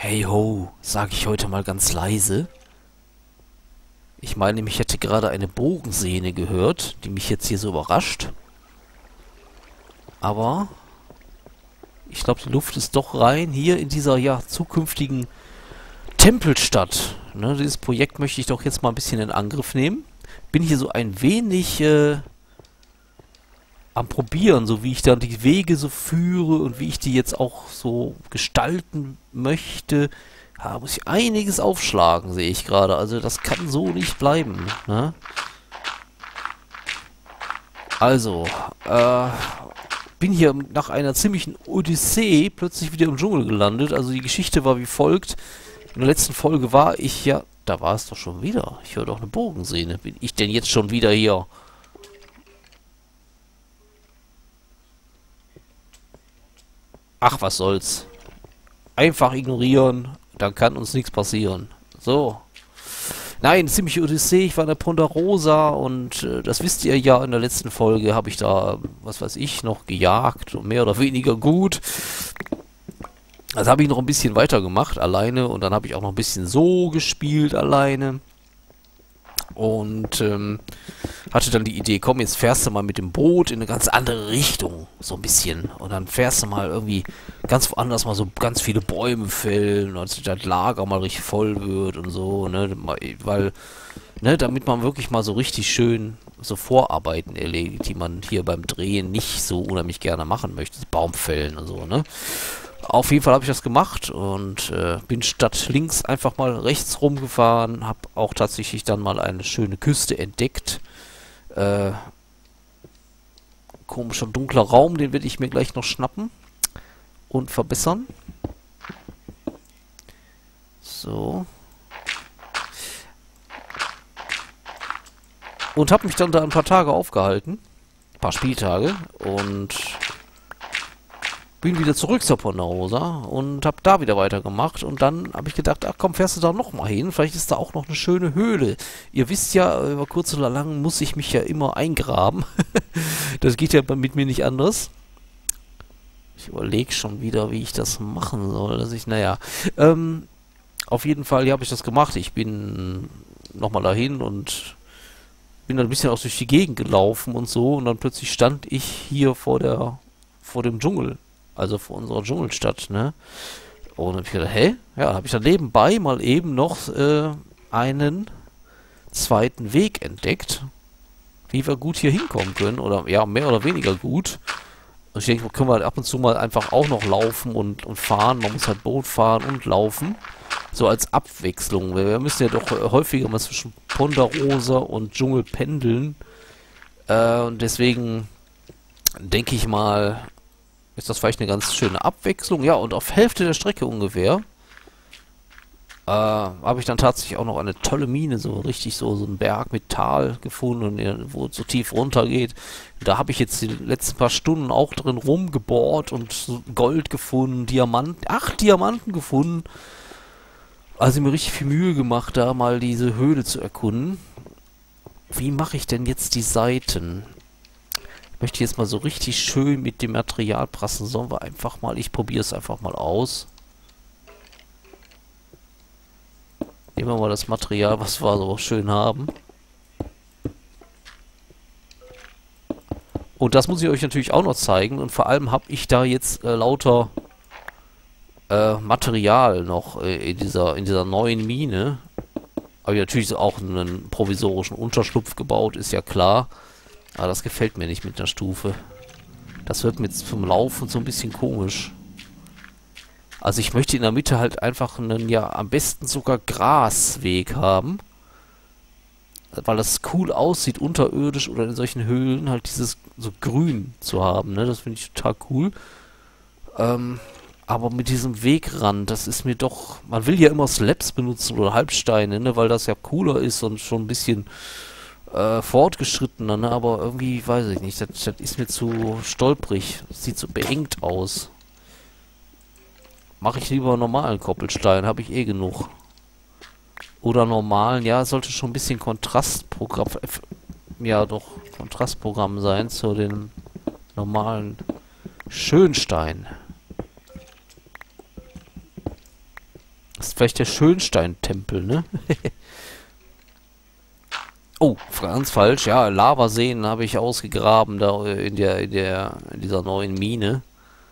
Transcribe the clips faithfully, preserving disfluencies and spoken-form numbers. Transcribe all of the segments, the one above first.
Hey ho, sage ich heute mal ganz leise. Ich meine, ich hätte gerade eine Bogensehne gehört, die mich jetzt hier so überrascht. Aber ich glaube, die Luft ist doch rein hier in dieser ja zukünftigen Tempelstadt. Ne, dieses Projekt möchte ich doch jetzt mal ein bisschen in Angriff nehmen. Bin hier so ein wenig äh, am Probieren, so wie ich dann die Wege so führe und wie ich die jetzt auch so gestalten möchte. Da muss ich einiges aufschlagen, sehe ich gerade. Also das kann so nicht bleiben. Ne? Also, äh, bin hier nach einer ziemlichen Odyssee plötzlich wieder im Dschungel gelandet. Also die Geschichte war wie folgt. In der letzten Folge war ich ja... Da war es doch schon wieder. Ich höre doch eine Bogensehne. Bin ich denn jetzt schon wieder hier? Ach, was soll's. Einfach ignorieren, dann kann uns nichts passieren. So. Nein, ziemliche Odyssee. Ich war in der Ponderosa und äh, das wisst ihr ja, in der letzten Folge habe ich da, was weiß ich, noch gejagt. Mehr oder weniger gut. Also habe ich noch ein bisschen weitergemacht, alleine. Und dann habe ich auch noch ein bisschen so gespielt, alleine. Und ähm, hatte dann die Idee, komm, jetzt fährst du mal mit dem Boot in eine ganz andere Richtung, so ein bisschen. Und dann fährst du mal irgendwie ganz woanders mal so ganz viele Bäume fällen, und das Lager mal richtig voll wird und so, ne, weil, ne, damit man wirklich mal so richtig schön so Vorarbeiten erledigt, die man hier beim Drehen nicht so unheimlich gerne machen möchte, Baumfällen und so, ne. Auf jeden Fall habe ich das gemacht und äh, bin statt links einfach mal rechts rumgefahren, habe auch tatsächlich dann mal eine schöne Küste entdeckt. Äh, komischer dunkler Raum, den werde ich mir gleich noch schnappen und verbessern. So. Und habe mich dann da ein paar Tage aufgehalten. Ein paar Spieltage. Und bin wieder zurück zur Ponderosa und habe da wieder weitergemacht. Und dann habe ich gedacht, ach komm, fährst du da nochmal hin? Vielleicht ist da auch noch eine schöne Höhle. Ihr wisst ja, über kurz oder lang muss ich mich ja immer eingraben. Das geht ja mit mir nicht anders. Ich überlege schon wieder, wie ich das machen soll. Dass ich, naja, ähm, auf jeden Fall habe ich das gemacht. Ich bin nochmal dahin und bin dann ein bisschen auch durch die Gegend gelaufen und so. Und dann plötzlich stand ich hier vor der, vor dem Dschungel. Also vor unserer Dschungelstadt, ne? Und dann hab ich gedacht, hä? Ja, habe ich dann nebenbei mal eben noch äh, einen zweiten Weg entdeckt, wie wir gut hier hinkommen können. Oder ja, mehr oder weniger gut. Und ich denke, können wir halt ab und zu mal einfach auch noch laufen und, und fahren. Man muss halt Boot fahren und laufen. So als Abwechslung. Wir müssen ja doch äh, häufiger mal zwischen Ponderosa und Dschungel pendeln. Äh, und deswegen denke ich mal, ist das vielleicht eine ganz schöne Abwechslung. Ja, und auf Hälfte der Strecke ungefähr äh, habe ich dann tatsächlich auch noch eine tolle Mine, so richtig so, so einen Berg mit Tal gefunden, wo es so tief runter geht. Da habe ich jetzt die letzten paar Stunden auch drin rumgebohrt und so Gold gefunden, Diamanten, acht Diamanten gefunden. Also mir richtig viel Mühe gemacht, da mal diese Höhle zu erkunden. Wie mache ich denn jetzt die Seiten? Ich möchte jetzt mal so richtig schön mit dem Material prassen. Sollen wir einfach mal, ich probiere es einfach mal aus. Nehmen wir mal das Material, was wir so schön haben. Und das muss ich euch natürlich auch noch zeigen. Und vor allem habe ich da jetzt äh, lauter äh, Material noch äh, in dieser in dieser neuen Mine. Habe ich natürlich auch einen provisorischen Unterschlupf gebaut, ist ja klar. Aber das gefällt mir nicht mit der Stufe. Das wird mir jetzt vom Laufen so ein bisschen komisch. Also ich möchte in der Mitte halt einfach einen, ja, am besten sogar Grasweg haben. Weil das cool aussieht, unterirdisch oder in solchen Höhlen, halt dieses so grün zu haben, ne? Das finde ich total cool. Ähm, aber mit diesem Wegrand, das ist mir doch... Man will ja immer Slabs benutzen oder Halbsteine, ne? Weil das ja cooler ist und schon ein bisschen... Äh, fortgeschrittener, ne? Aber irgendwie, weiß ich nicht, das, das ist mir zu stolprig. Das sieht so beengt aus. Mache ich lieber normalen Koppelstein, habe ich eh genug. Oder normalen, ja, es sollte schon ein bisschen Kontrastprogramm, ja doch, Kontrastprogramm sein zu den normalen Schönstein. Das ist vielleicht der Schönstein-Tempel, ne? Oh, ganz falsch. Ja, Lavaseen habe ich ausgegraben da in der, in der, in dieser neuen Mine.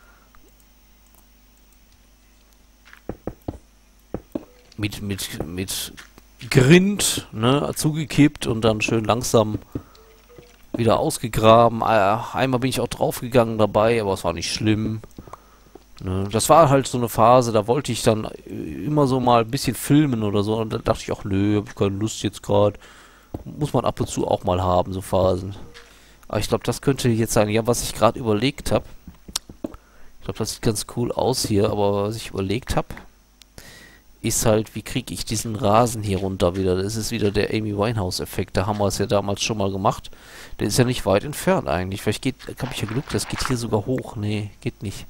Mit, mit, mit Grind, ne, zugekippt und dann schön langsam wieder ausgegraben. Einmal bin ich auch draufgegangen dabei, aber es war nicht schlimm. Ne, das war halt so eine Phase, da wollte ich dann immer so mal ein bisschen filmen oder so. Und da dachte ich auch, nö, hab ich keine Lust jetzt gerade. Muss man ab und zu auch mal haben, so Phasen. Aber ich glaube, das könnte jetzt sein, ja, was ich gerade überlegt habe. Ich glaube, das sieht ganz cool aus hier, aber was ich überlegt habe, ist halt, wie kriege ich diesen Rasen hier runter wieder? Das ist wieder der Amy Winehouse-Effekt. Da haben wir es ja damals schon mal gemacht. Der ist ja nicht weit entfernt eigentlich. Vielleicht geht, habe ich ja Glück, das geht hier sogar hoch. Nee, geht nicht.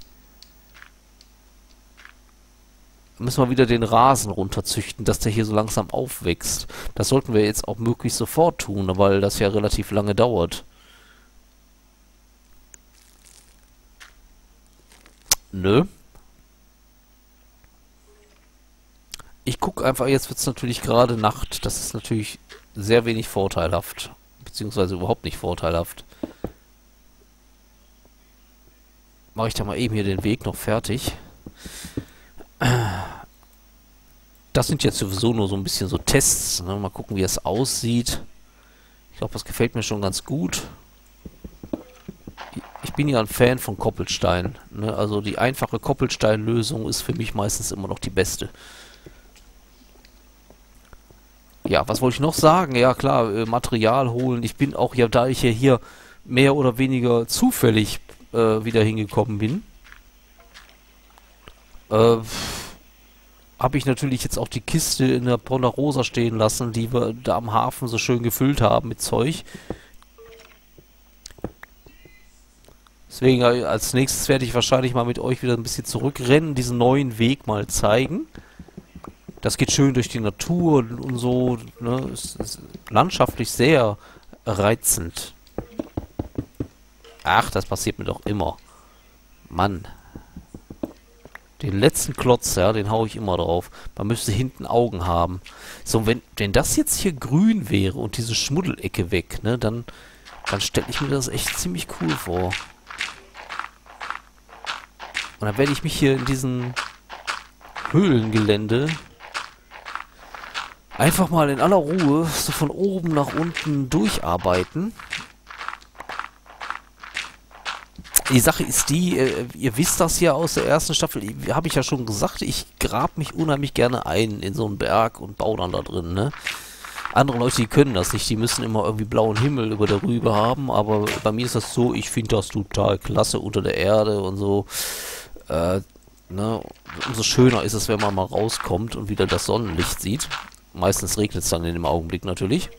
Müssen wir wieder den Rasen runterzüchten, dass der hier so langsam aufwächst. Das sollten wir jetzt auch möglichst sofort tun, weil das ja relativ lange dauert. Nö. Ich gucke einfach, jetzt wird es natürlich gerade Nacht. Das ist natürlich sehr wenig vorteilhaft. Beziehungsweise überhaupt nicht vorteilhaft. Mache ich da mal eben hier den Weg noch fertig. Das sind jetzt sowieso nur so ein bisschen so Tests. Ne? Mal gucken, wie es aussieht. Ich glaube, das gefällt mir schon ganz gut. Ich bin ja ein Fan von Koppelstein. Ne? Also die einfache Koppelsteinlösung ist für mich meistens immer noch die beste. Ja, was wollte ich noch sagen? Ja klar, äh, Material holen. Ich bin auch ja, da ich ja hier mehr oder weniger zufällig äh, wieder hingekommen bin, äh, habe ich natürlich jetzt auch die Kiste in der Ponderosa stehen lassen, die wir da am Hafen so schön gefüllt haben mit Zeug. Deswegen äh, als nächstes werde ich wahrscheinlich mal mit euch wieder ein bisschen zurückrennen, diesen neuen Weg mal zeigen. Das geht schön durch die Natur und, und so, ne? Es ist landschaftlich sehr reizend. Ach, das passiert mir doch immer. Mann. Den letzten Klotz, ja, den hau ich immer drauf. Man müsste hinten Augen haben. So, wenn, wenn das jetzt hier grün wäre und diese Schmuddelecke weg, ne, dann, dann stelle ich mir das echt ziemlich cool vor. Und dann werde ich mich hier in diesem Höhlengelände einfach mal in aller Ruhe so von oben nach unten durcharbeiten. Die Sache ist die, äh, ihr wisst das ja aus der ersten Staffel, habe ich ja schon gesagt, ich grab mich unheimlich gerne ein in so einen Berg und baue dann da drin, ne? Andere Leute, die können das nicht, die müssen immer irgendwie blauen Himmel über der Rübe haben, aber bei mir ist das so, ich finde das total klasse unter der Erde und so, äh, ne? Umso schöner ist es, wenn man mal rauskommt und wieder das Sonnenlicht sieht. Meistens regnet es dann in dem Augenblick natürlich.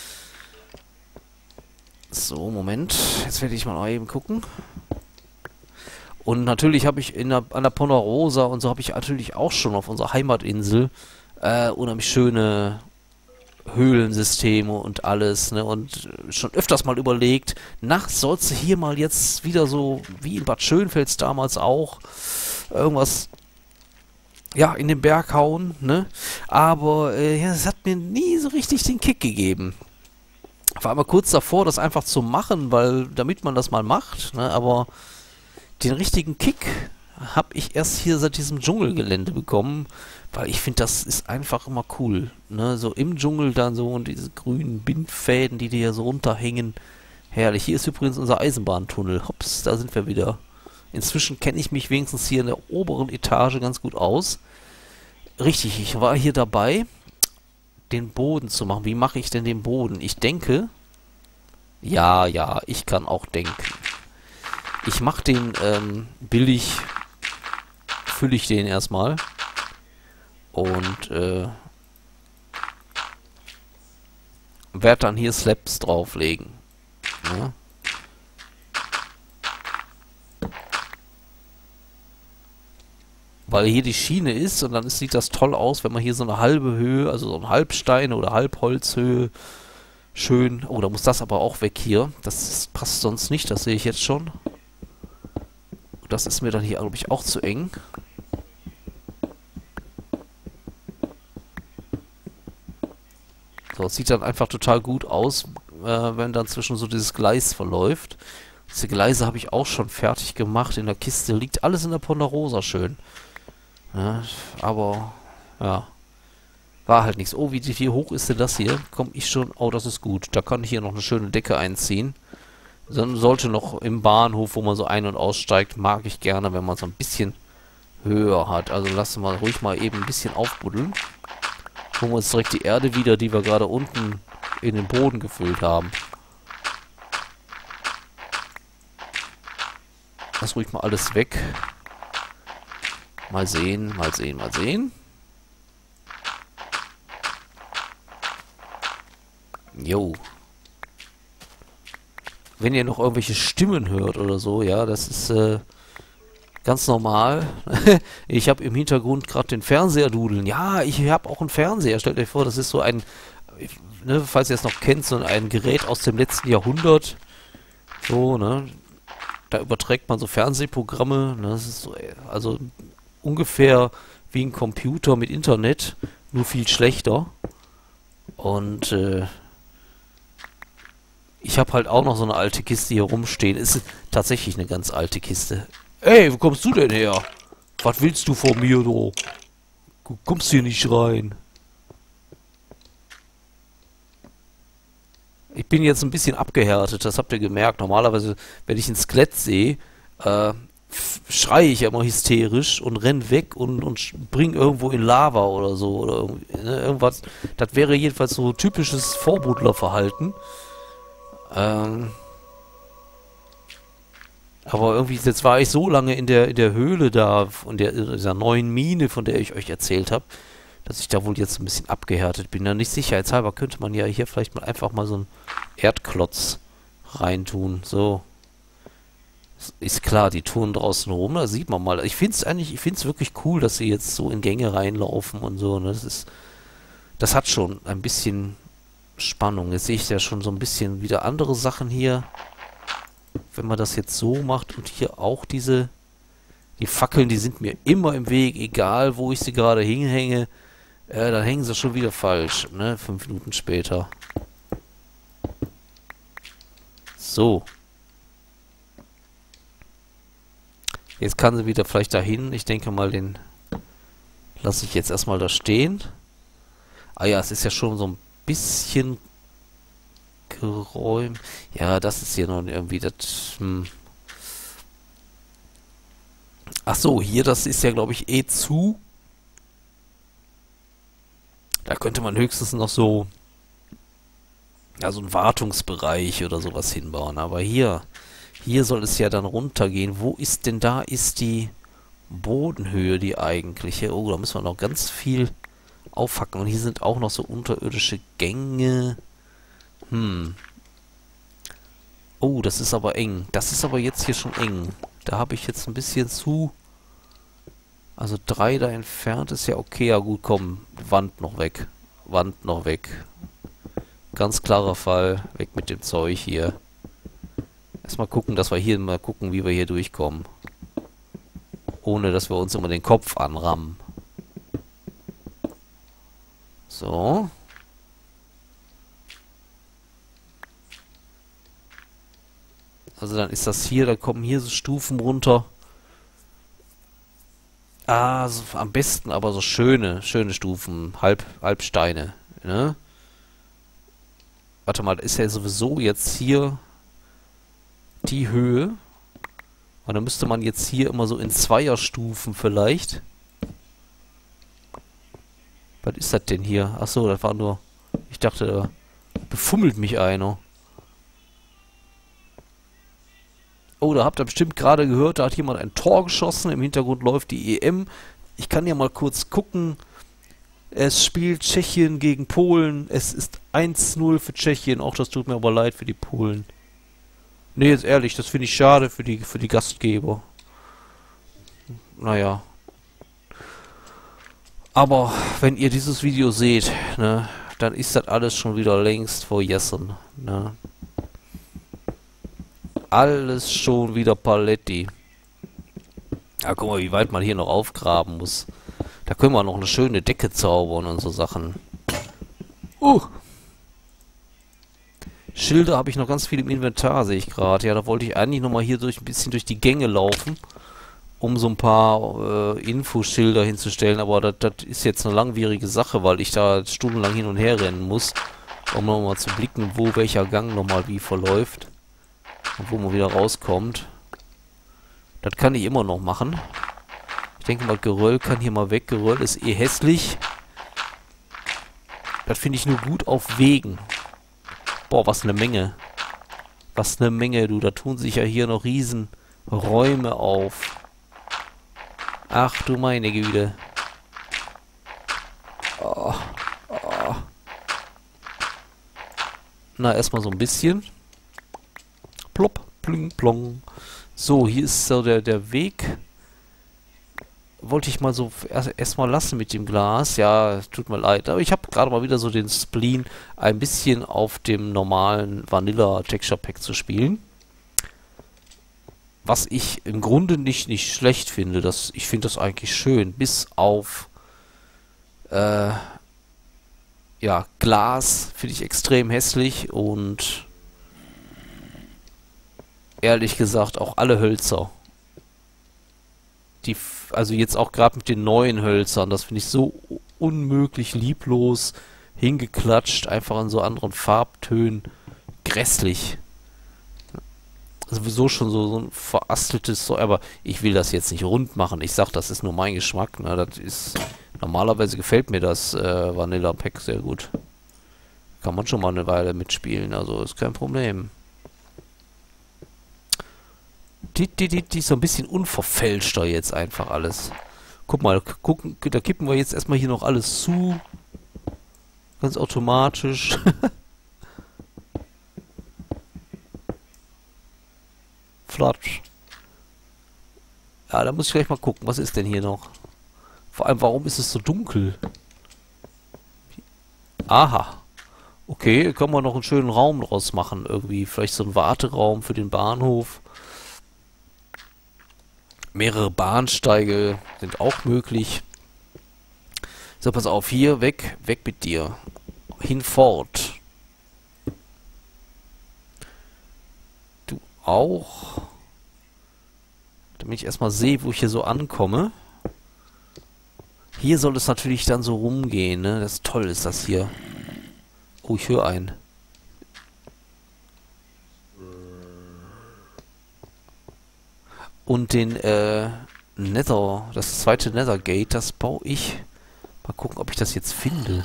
So, Moment, jetzt werde ich mal eben gucken. Und natürlich habe ich in der, an der Ponderosa und so habe ich natürlich auch schon auf unserer Heimatinsel äh, unheimlich schöne Höhlensysteme und alles, ne? Und schon öfters mal überlegt, nachts sollst du hier mal jetzt wieder so, wie in Bad Schönfels damals auch, irgendwas, ja, in den Berg hauen, ne? Aber äh, ja, es hat mir nie so richtig den Kick gegeben. War immer kurz davor, das einfach zu machen, weil, damit man das mal macht, ne? Aber den richtigen Kick habe ich erst hier seit diesem Dschungelgelände bekommen, weil ich finde, das ist einfach immer cool, ne? So im Dschungel dann so und diese grünen Bindfäden, die dir hier so runterhängen. Herrlich. Hier ist übrigens unser Eisenbahntunnel. Hops, da sind wir wieder. Inzwischen kenne ich mich wenigstens hier in der oberen Etage ganz gut aus. Richtig, ich war hier dabei, den Boden zu machen. Wie mache ich denn den Boden? Ich denke, ja, ja, ich kann auch denken. Ich mache den ähm, billig, fülle ich den erstmal und äh, werde dann hier Slabs drauflegen. Ja. Weil hier die Schiene ist und dann ist, sieht das toll aus, wenn man hier so eine halbe Höhe, also so ein Halbstein oder Halbholzhöhe schön... Oh, da muss das aber auch weg hier. Das passt sonst nicht, das sehe ich jetzt schon. Das ist mir dann hier, glaube ich, auch zu eng. So, es sieht dann einfach total gut aus, äh, wenn dann zwischen so dieses Gleis verläuft. Diese Gleise habe ich auch schon fertig gemacht. In der Kiste liegt alles in der Ponderosa schön. Ja, aber, ja. War halt nichts. Oh, wie, wie hoch ist denn das hier? Komm ich schon... Oh, das ist gut. Da kann ich hier noch eine schöne Decke einziehen. Dann sollte noch im Bahnhof, wo man so ein- und aussteigt, mag ich gerne, wenn man so ein bisschen höher hat. Also lassen wir ruhig mal eben ein bisschen aufbuddeln. Holen wir uns direkt die Erde wieder, die wir gerade unten in den Boden gefüllt haben. Lass ruhig mal alles weg. Mal sehen, mal sehen, mal sehen. Jo. Wenn ihr noch irgendwelche Stimmen hört oder so, ja, das ist äh, ganz normal. Ich habe im Hintergrund gerade den Fernseher dudeln. Ja, ich habe auch einen Fernseher. Stellt euch vor, das ist so ein, ne, falls ihr es noch kennt, so ein Gerät aus dem letzten Jahrhundert. So, ne. Da überträgt man so Fernsehprogramme. Ne, das ist so, also ungefähr wie ein Computer mit Internet, nur viel schlechter. Und äh, ich habe halt auch noch so eine alte Kiste hier rumstehen. Ist tatsächlich eine ganz alte Kiste. Ey, wo kommst du denn her? Was willst du von mir, du? Du kommst hier nicht rein. Ich bin jetzt ein bisschen abgehärtet, das habt ihr gemerkt. Normalerweise, wenn ich ein Skelett sehe, äh, schreie ich ja immer hysterisch und renn weg und, und spring irgendwo in Lava oder so. Oder irgendwie, ne, irgendwas. Das wäre jedenfalls so typisches Vorbuddlerverhalten. Ähm, aber irgendwie, jetzt war ich so lange in der in der Höhle da, von der, dieser neuen Mine, von der ich euch erzählt habe, dass ich da wohl jetzt ein bisschen abgehärtet bin. Dann nicht sicherheitshalber könnte man ja hier vielleicht mal einfach mal so einen Erdklotz reintun. So. Ist klar, die Touren draußen rum, da sieht man mal. Ich finde es eigentlich, ich finde es wirklich cool, dass sie jetzt so in Gänge reinlaufen und so. Ne? Das ist, das hat schon ein bisschen Spannung. Jetzt sehe ich ja schon so ein bisschen wieder andere Sachen hier. Wenn man das jetzt so macht und hier auch diese... Die Fackeln, die sind mir immer im Weg, egal wo ich sie gerade hinhänge. Äh, dann hängen sie schon wieder falsch, ne? Fünf Minuten später. So. Jetzt kann sie wieder vielleicht dahin. Ich denke mal, den lasse ich jetzt erstmal da stehen. Ah ja, es ist ja schon so ein bisschen geräumt. Ja, das ist hier noch irgendwie das... Hm. Ach so, hier, das ist ja, glaube ich, eh zu. Da könnte man höchstens noch so... Ja, so einen Wartungsbereich oder sowas hinbauen. Aber hier... Hier soll es ja dann runtergehen. Wo ist denn da ist die Bodenhöhe, die eigentliche? Oh, da müssen wir noch ganz viel aufhacken. Und hier sind auch noch so unterirdische Gänge. Hm. Oh, das ist aber eng. Das ist aber jetzt hier schon eng. Da habe ich jetzt ein bisschen zu... Also drei da entfernt ist ja okay. Ja gut, komm. Wand noch weg. Wand noch weg. Ganz klarer Fall. Weg mit dem Zeug hier. Erstmal gucken, dass wir hier mal gucken, wie wir hier durchkommen. Ohne, dass wir uns immer den Kopf anrammen. So. Also dann ist das hier, da kommen hier so Stufen runter. Ah, so, am besten aber so schöne, schöne Stufen. Halb, Halbsteine. Ne? Warte mal, ist ja sowieso jetzt hier... die Höhe. Und dann müsste man jetzt hier immer so in Zweierstufen vielleicht. Was ist das denn hier? Achso, das war nur... Ich dachte, da befummelt mich einer. Oh, da habt ihr bestimmt gerade gehört, da hat jemand ein Tor geschossen. Im Hintergrund läuft die E M. Ich kann ja mal kurz gucken. Es spielt Tschechien gegen Polen. Es ist eins null für Tschechien. Auch das tut mir aber leid für die Polen. Nee, jetzt ehrlich, das finde ich schade für die, für die Gastgeber. Naja. Aber wenn ihr dieses Video seht, ne, dann ist das alles schon wieder längst vergessen. Ne. Alles schon wieder Paletti. Ja, guck mal, wie weit man hier noch aufgraben muss. Da können wir noch eine schöne Decke zaubern und so Sachen. Uh, Schilder habe ich noch ganz viel im Inventar, sehe ich gerade. Ja, da wollte ich eigentlich nochmal hier durch ein bisschen durch die Gänge laufen, um so ein paar äh, Infoschilder hinzustellen. Aber das, das ist jetzt eine langwierige Sache, weil ich da stundenlang hin und her rennen muss, um nochmal zu blicken, wo welcher Gang nochmal wie verläuft und wo man wieder rauskommt. Das kann ich immer noch machen. Ich denke mal, Geröll kann hier mal weg. Geröll ist eh hässlich. Das finde ich nur gut auf Wegen. Boah, was eine Menge. Was eine Menge, du. Da tun sich ja hier noch riesen Räume auf. Ach du meine Güte. Oh, oh. Na, erstmal so ein bisschen. Plopp, pling, plong. So, hier ist so der, der Weg. Wollte ich mal so erstmal erst lassen mit dem Glas. Ja, tut mir leid. Aber ich habe gerade mal wieder so den Spleen, ein bisschen auf dem normalen Vanilla Texture Pack zu spielen. Was ich im Grunde nicht, nicht schlecht finde. Das, ich finde das eigentlich schön. Bis auf äh, ja, Glas finde ich extrem hässlich. Und ehrlich gesagt auch alle Hölzer. Die, also jetzt auch gerade mit den neuen Hölzern, das finde ich so unmöglich lieblos hingeklatscht, einfach in so anderen Farbtönen. Grässlich. Sowieso schon so, so ein verasteltes, so, aber ich will das jetzt nicht rund machen. Ich sag, das ist nur mein Geschmack. Ne? Das ist, normalerweise gefällt mir das äh, Vanilla Pack sehr gut. Kann man schon mal eine Weile mitspielen, also ist kein Problem. Die, die, die, die ist so ein bisschen unverfälschter jetzt einfach alles. Guck mal, gucken, da kippen wir jetzt erstmal hier noch alles zu. Ganz automatisch. Flatsch. Ja, da muss ich gleich mal gucken, was ist denn hier noch? Vor allem, warum ist es so dunkel? Aha. Okay, können wir noch einen schönen Raum draus machen irgendwie. Vielleicht so ein Warteraum für den Bahnhof. Mehrere Bahnsteige sind auch möglich. So, pass auf, hier, weg, weg mit dir. Hinfort. Du auch. Damit ich erstmal sehe, wo ich hier so ankomme. Hier soll es natürlich dann so rumgehen, ne? Das ist toll, ist das hier. Oh, ich höre einen. Und den äh, Nether, das zweite Nethergate, das baue ich. Mal gucken, ob ich das jetzt finde.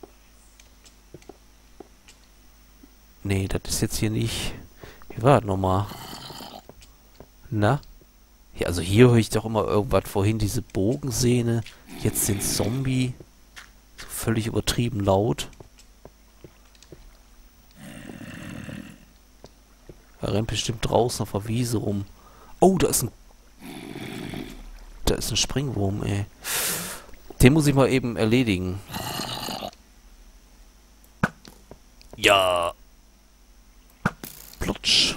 Nee, das ist jetzt hier nicht. Wie war das nochmal? Na? Ja, also hier höre ich doch immer irgendwas vorhin, diese Bogensehne. Jetzt den Zombie. So völlig übertrieben laut. Er rennt bestimmt draußen auf der Wiese rum. Oh, da ist ein... Da ist ein Springwurm, ey. Den muss ich mal eben erledigen. Ja. Plutsch.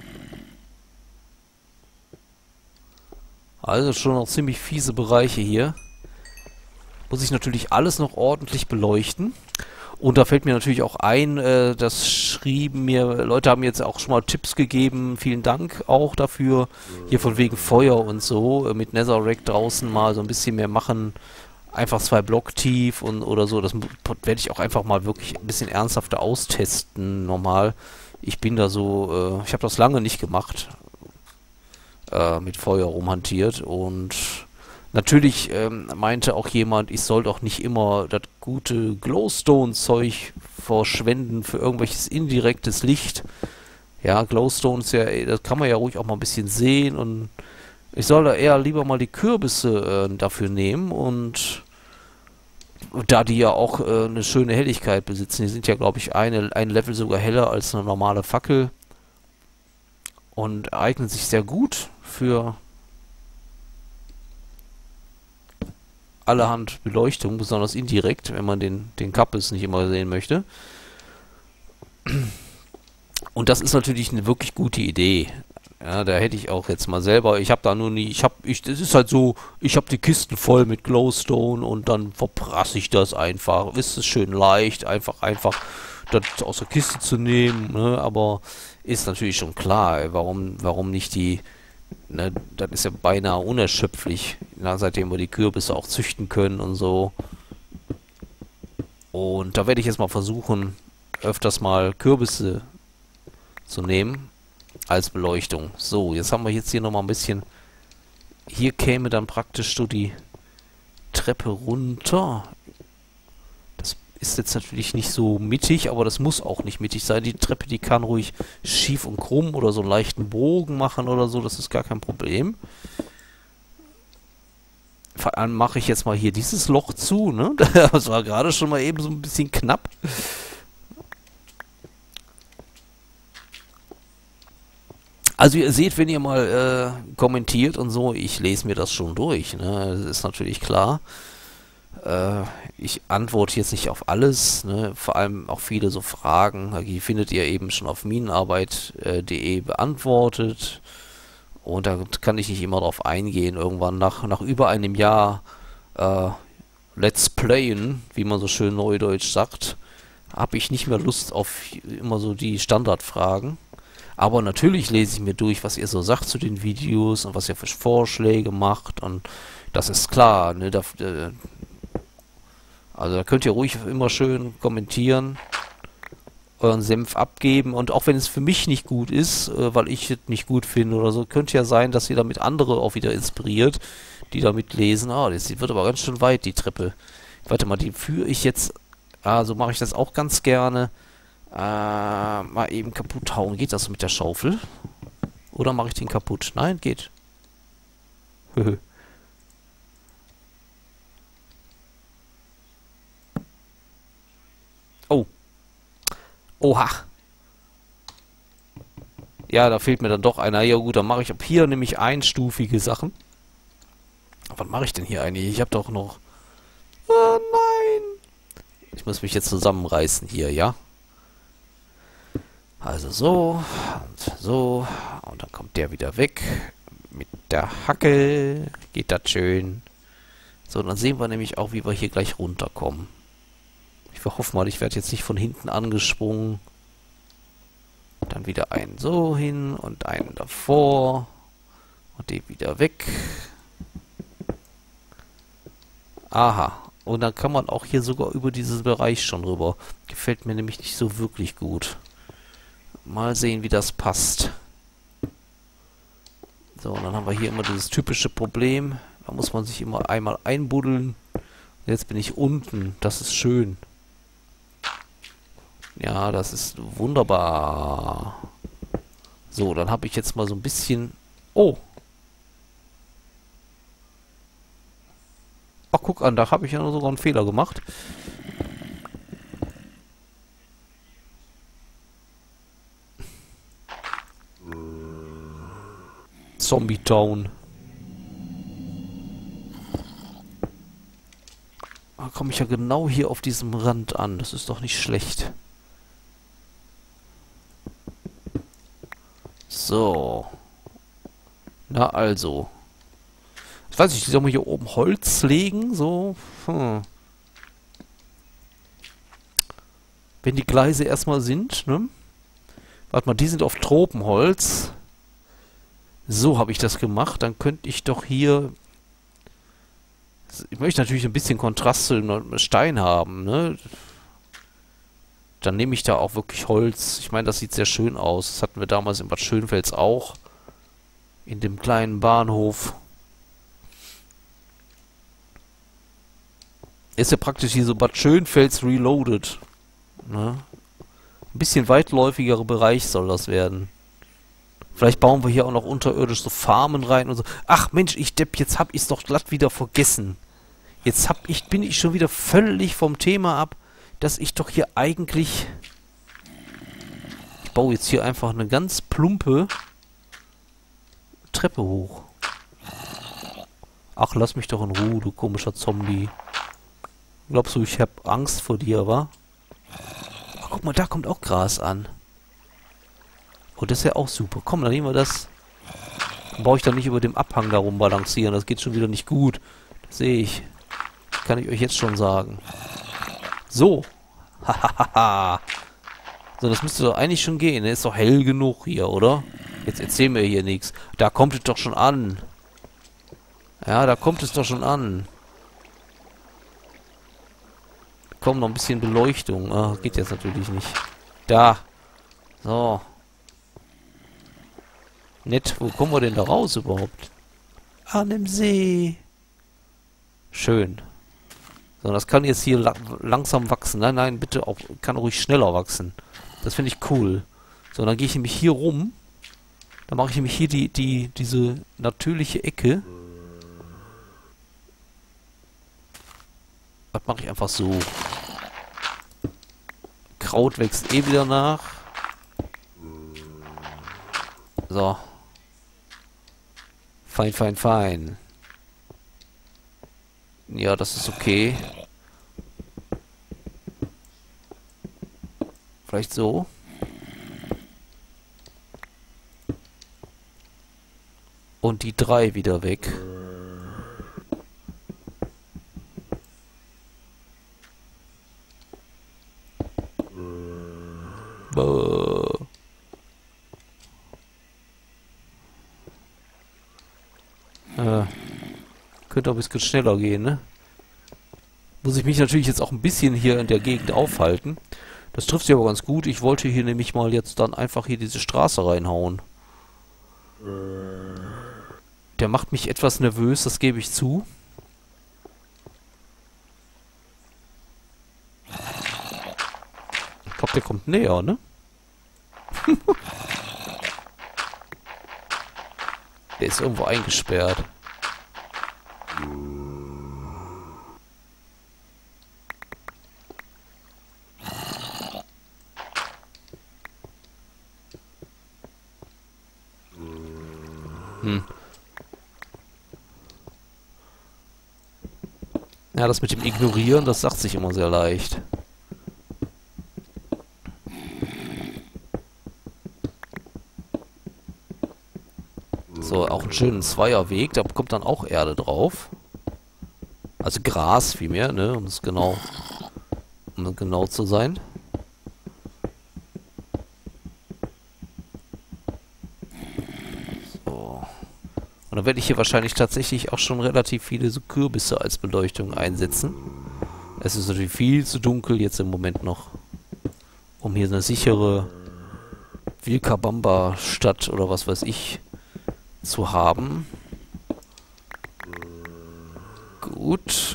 Also schon noch ziemlich fiese Bereiche hier. Muss ich natürlich alles noch ordentlich beleuchten. Und da fällt mir natürlich auch ein, äh, das schrieben mir, Leute haben jetzt auch schon mal Tipps gegeben, vielen Dank auch dafür, hier von wegen Feuer und so, äh, mit Netherrack draußen mal so ein bisschen mehr machen, einfach zwei Block tief und oder so, das werde ich auch einfach mal wirklich ein bisschen ernsthafter austesten, normal. Ich bin da so, äh, ich habe das lange nicht gemacht, äh, mit Feuer rumhantiert und... Natürlich ähm, meinte auch jemand, ich soll doch nicht immer das gute Glowstone-Zeug verschwenden für irgendwelches indirektes Licht. Ja, Glowstone ist ja, das kann man ja ruhig auch mal ein bisschen sehen und ich soll da eher lieber mal die Kürbisse äh, dafür nehmen und da die ja auch äh, eine schöne Helligkeit besitzen, die sind ja glaube ich eine, ein Level sogar heller als eine normale Fackel und eignen sich sehr gut für allerhand Beleuchtung, besonders indirekt, wenn man den, den Kappes nicht immer sehen möchte. Und das ist natürlich eine wirklich gute Idee. Ja, da hätte ich auch jetzt mal selber, ich habe da nur nie, ich habe, ich, das ist halt so, ich habe die Kisten voll mit Glowstone und dann verprasse ich das einfach. Ist es schön leicht, einfach, einfach das aus der Kiste zu nehmen, ne? Aber ist natürlich schon klar, ey, warum, warum nicht die, ne, das ist ja beinahe unerschöpflich, na, seitdem wir die Kürbisse auch züchten können und so. Und da werde ich jetzt mal versuchen, öfters mal Kürbisse zu nehmen als Beleuchtung. So, jetzt haben wir jetzt hier nochmal ein bisschen... Hier käme dann praktisch so die Treppe runter. Das ist jetzt natürlich nicht so mittig, aber das muss auch nicht mittig sein. Die Treppe, die kann ruhig schief und krumm oder so einen leichten Bogen machen oder so. Das ist gar kein Problem. Vor allem mache ich jetzt mal hier dieses Loch zu, ne? Das war gerade schon mal eben so ein bisschen knapp. Also ihr seht, wenn ihr mal äh, kommentiert und so, ich lese mir das schon durch, ne? Das ist natürlich klar. Äh, ich antworte jetzt nicht auf alles, ne? Vor allem auch viele so Fragen, die findet ihr eben schon auf minenarbeit punkt de beantwortet. Und da kann ich nicht immer drauf eingehen. Irgendwann nach, nach über einem Jahr äh, Let's Playen, wie man so schön neudeutsch sagt, habe ich nicht mehr Lust auf immer so die Standardfragen. Aber natürlich lese ich mir durch, was ihr so sagt zu den Videos und was ihr für Vorschläge macht. Und das ist klar, ne? Da, äh, also da könnt ihr ruhig immer schön kommentieren, euren Senf abgeben. Und auch wenn es für mich nicht gut ist, äh, weil ich es nicht gut finde oder so, könnte ja sein, dass ihr damit andere auch wieder inspiriert, die damit lesen. Ah, das wird aber ganz schön weit, die Treppe. Warte mal, die führe ich jetzt... Ah, so mache ich das auch ganz gerne. Äh, mal eben kaputt hauen. Geht das mit der Schaufel? Oder mache ich den kaputt? Nein, geht. Oh. Oha. Ja, da fehlt mir dann doch einer. Ja gut, dann mache ich ab hier nämlich einstufige Sachen. Was mache ich denn hier eigentlich? Ich habe doch noch... Oh nein. Ich muss mich jetzt zusammenreißen hier, ja? Also so und so. Und dann kommt der wieder weg. Mit der Hacke geht das schön. So, dann sehen wir nämlich auch, wie wir hier gleich runterkommen. Ich hoffe mal, ich werde jetzt nicht von hinten angesprungen. Dann wieder einen so hin und einen davor. Und den wieder weg. Aha. Und dann kann man auch hier sogar über diesen Bereich schon rüber. Gefällt mir nämlich nicht so wirklich gut. Mal sehen, wie das passt. So, und dann haben wir hier immer dieses typische Problem. Da muss man sich immer einmal einbuddeln. Jetzt bin ich unten. Das ist schön. Ja, das ist wunderbar. So, dann habe ich jetzt mal so ein bisschen... Oh! Ach, guck an, da habe ich ja sogar einen Fehler gemacht. Zombie Town. Da komme ich ja genau hier auf diesem Rand an. Das ist doch nicht schlecht. So. Na also. Ich weiß nicht, soll man hier oben Holz legen? So. Hm. Wenn die Gleise erstmal sind, ne? Warte mal, die sind auf Tropenholz. So habe ich das gemacht. Dann könnte ich doch hier... Ich möchte natürlich ein bisschen Kontrast zu dem Stein haben, ne? Dann nehme ich da auch wirklich Holz. Ich meine, das sieht sehr schön aus. Das hatten wir damals in Bad Schönfels auch. In dem kleinen Bahnhof. Ist ja praktisch hier so Bad Schönfels Reloaded. Ne? Ein bisschen weitläufigerer Bereich soll das werden. Vielleicht bauen wir hier auch noch unterirdisch so Farmen rein und so. Ach Mensch, ich Depp, jetzt hab ich's doch glatt wieder vergessen. Jetzt hab ich, bin ich schon wieder völlig vom Thema ab, dass ich doch hier eigentlich... Ich baue jetzt hier einfach eine ganz plumpe Treppe hoch. Ach, lass mich doch in Ruhe, du komischer Zombie. Glaubst du, ich hab Angst vor dir, wa? Ach, guck mal, da kommt auch Gras an. Oh, das ist ja auch super. Komm, dann nehmen wir das. Dann brauche ich dann nicht über dem Abhang da rumbalancieren. Das geht schon wieder nicht gut. Das sehe ich. Das kann ich euch jetzt schon sagen. So. Hahaha. So, das müsste doch eigentlich schon gehen. Ne? Ist doch hell genug hier, oder? Jetzt erzählen wir hier nichts. Da kommt es doch schon an. Ja, da kommt es doch schon an. Komm, noch ein bisschen Beleuchtung. Ah, geht jetzt natürlich nicht. Da. So. Nett. Wo kommen wir denn da raus überhaupt? An dem See. Schön. So, das kann jetzt hier la langsam wachsen. Nein, nein, bitte auch. Kann ruhig schneller wachsen. Das finde ich cool. So, dann gehe ich nämlich hier rum. Dann mache ich nämlich hier die, die, diese natürliche Ecke. Das mache ich einfach so. Kraut wächst eh wieder nach. So. Fein, fein, fein. Ja, das ist okay. Vielleicht so. Und die drei wieder weg. Bäh. Äh, könnte auch ein bisschen schneller gehen, ne? Muss ich mich natürlich jetzt auch ein bisschen hier in der Gegend aufhalten. Das trifft sich aber ganz gut. Ich wollte hier nämlich mal jetzt dann einfach hier diese Straße reinhauen. Der macht mich etwas nervös, das gebe ich zu. Ich glaube, der kommt näher, ne? Der ist irgendwo eingesperrt. Hm. Ja, das mit dem Ignorieren, das sagt sich immer sehr leicht. So, auch einen schönen Zweierweg, da kommt dann auch Erde drauf. Also Gras vielmehr, ne, um es genau, um genau zu sein. So. Und dann werde ich hier wahrscheinlich tatsächlich auch schon relativ viele so Kürbisse als Beleuchtung einsetzen. Es ist natürlich viel zu dunkel jetzt im Moment noch, um hier eine sichere Vilcabamba-Stadt oder was weiß ich zu haben. Gut.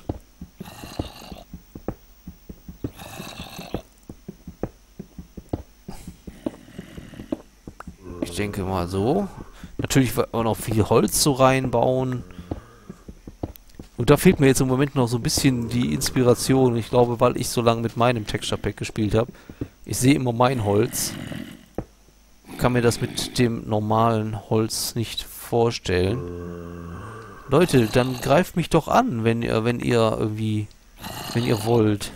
Ich denke mal so. Natürlich wird auch noch viel Holz so reinbauen. Und da fehlt mir jetzt im Moment noch so ein bisschen die Inspiration. Ich glaube, weil ich so lange mit meinem Texture Pack gespielt habe. Ich sehe immer mein Holz. Kann mir das mit dem normalen Holz nicht vorstellen. Leute, dann greift mich doch an, wenn ihr, wenn ihr irgendwie, wenn ihr wollt.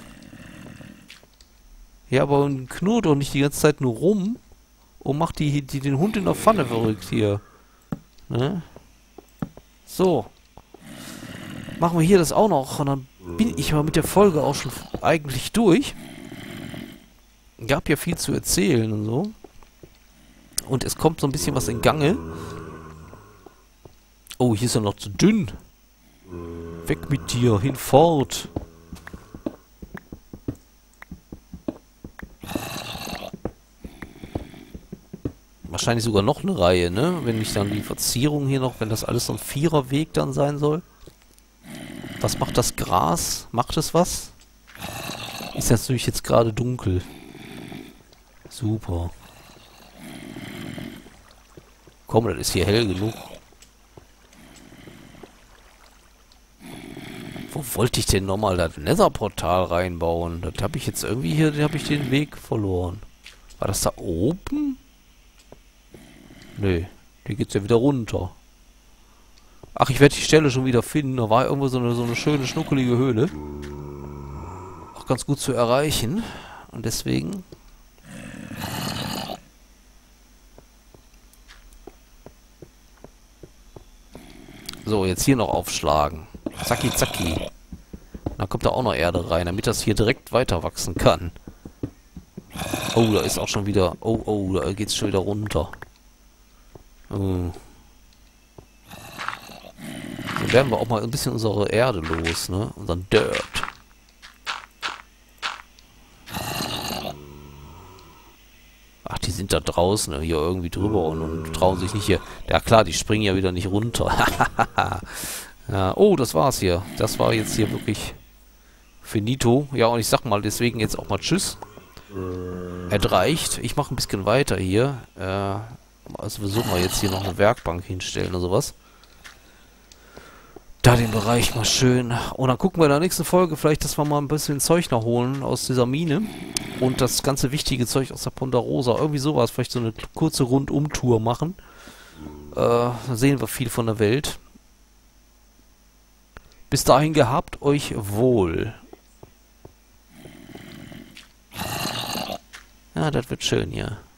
Ja, aber knurrt doch nicht die ganze Zeit nur rum und macht die, die den Hund in der Pfanne verrückt hier. Ne? So. Machen wir hier das auch noch und dann bin ich mal mit der Folge auch schon eigentlich durch. Gab ja viel zu erzählen und so. Und es kommt so ein bisschen was in Gange. Oh, hier ist er noch zu dünn. Weg mit dir, hinfort. Wahrscheinlich sogar noch eine Reihe, ne? Wenn ich dann die Verzierung hier noch, wenn das alles so ein Viererweg dann sein soll. Was macht das Gras? Macht es was? Ist natürlich jetzt gerade dunkel. Super. Komm, das ist hier hell genug. Wo wollte ich denn nochmal das Nether-Portal reinbauen? Das habe ich jetzt irgendwie hier, da habe ich den Weg verloren. War das da oben? Nö, hier geht's ja wieder runter. Ach, ich werde die Stelle schon wieder finden. Da war irgendwo so eine, so eine schöne, schnuckelige Höhle. Auch ganz gut zu erreichen. Und deswegen... So, jetzt hier noch aufschlagen. Zacki, zacki. Dann kommt da auch noch Erde rein, damit das hier direkt weiter wachsen kann. Oh, da ist auch schon wieder... Oh, oh, da geht's schon wieder runter. Oh. Dann werden wir auch mal ein bisschen unsere Erde los, ne? Unseren Dirt. Ach, die sind da draußen, ne? Hier irgendwie drüber und, und trauen sich nicht hier... Ja klar, die springen ja wieder nicht runter. Ja, oh, das war's hier. Das war jetzt hier wirklich finito. Ja, und ich sag mal deswegen jetzt auch mal Tschüss. Es reicht. Ich mache ein bisschen weiter hier. Äh, also versuchen wir jetzt hier noch eine Werkbank hinstellen oder sowas. Da den Bereich mal schön. Und dann gucken wir in der nächsten Folge vielleicht, dass wir mal ein bisschen Zeug noch holen aus dieser Mine. Und das ganze wichtige Zeug aus der Ponderosa. Irgendwie sowas. Vielleicht so eine kurze Rundumtour machen. Äh, dann sehen wir viel von der Welt. Bis dahin gehabt euch wohl. Ja, das wird schön hier.